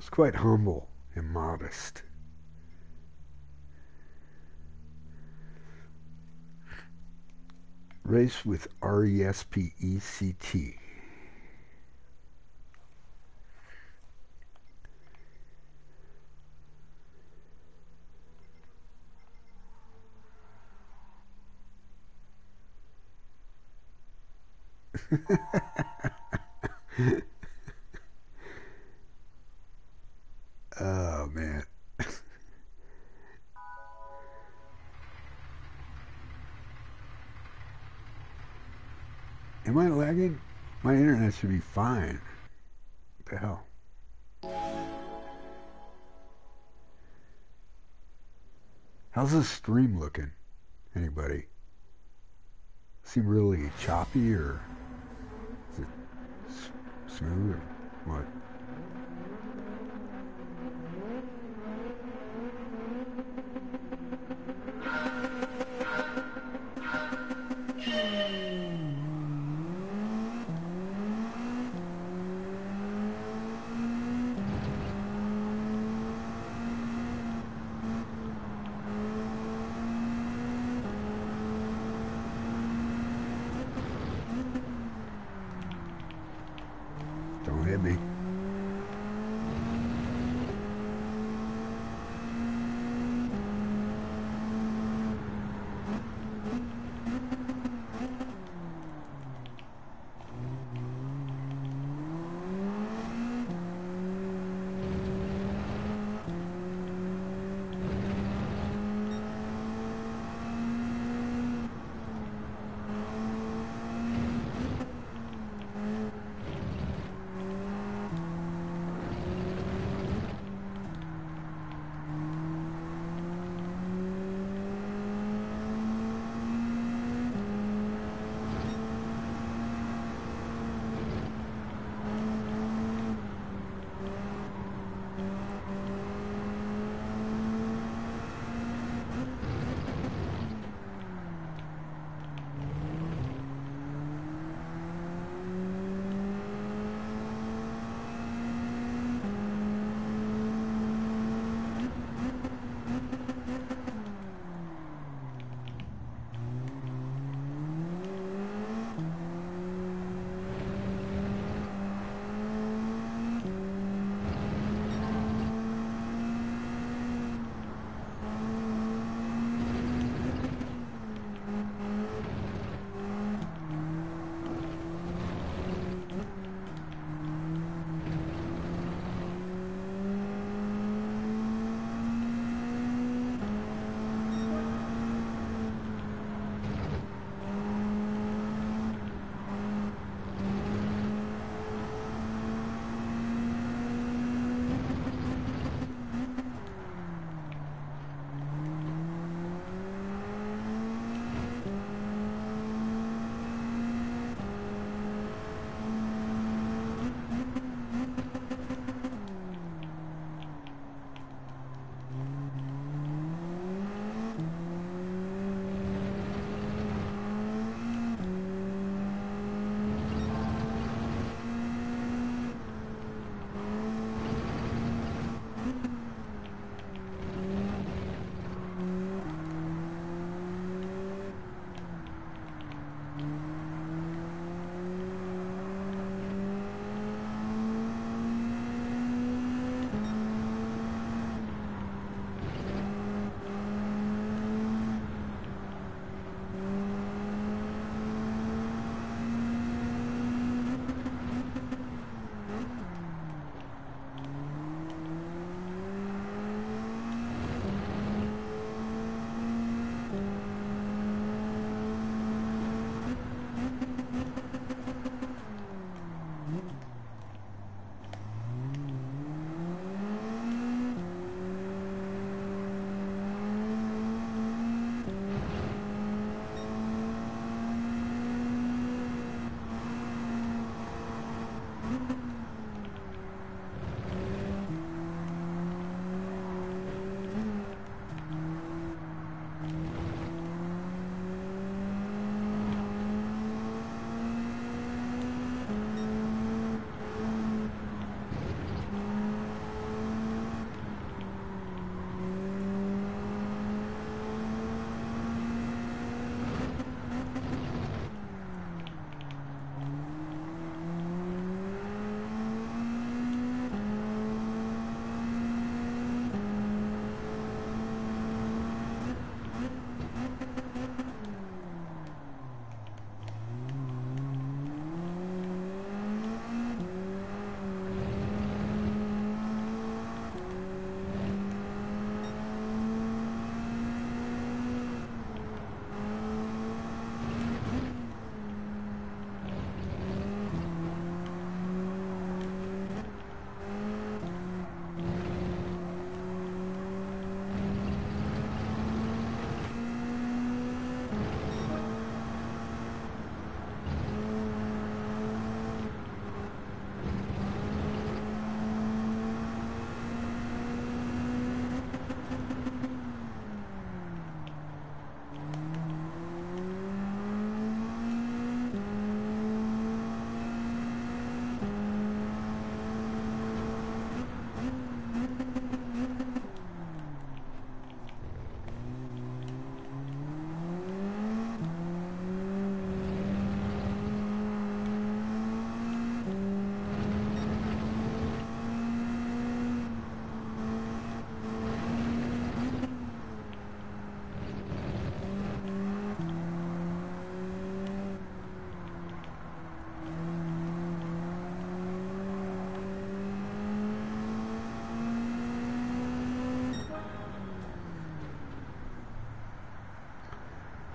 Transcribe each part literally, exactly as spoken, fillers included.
was quite humble and modest. Race with R E S P E C T. Oh, man. Am I lagging? My internet should be fine. What the hell? How's this stream looking? Anybody? Seem really choppy, or is it s- smooth, or what? Don't hit me.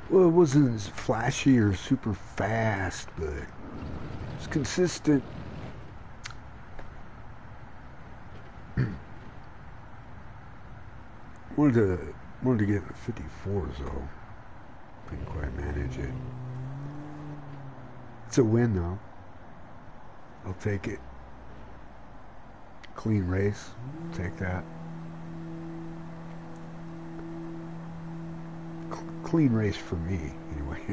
Well, it wasn't as flashy or super fast, but it's consistent. wanted to wanted to get the fifty-fours though. Couldn't quite manage it. It's a win though. I'll take it. Clean race. Take that. C- clean race for me, anyway.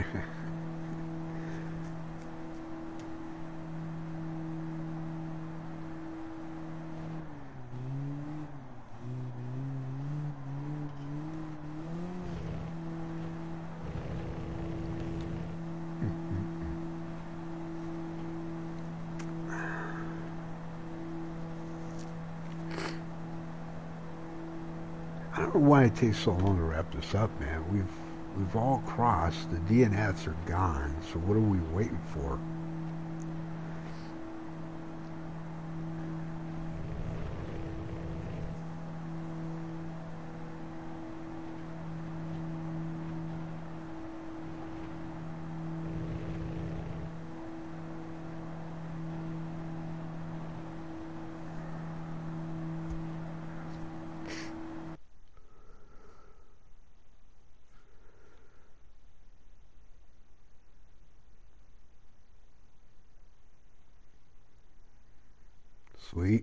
I don't know why it takes so long to wrap this up, man. We've we've all crossed. The D N Fs are gone. So what are we waiting for? Sweet.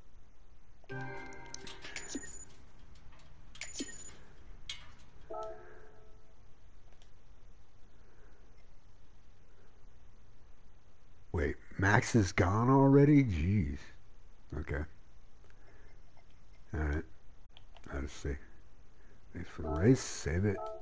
Wait, Max is gone already? Jeez. Okay. Alright. Let's see. Thanks for the race. Save it.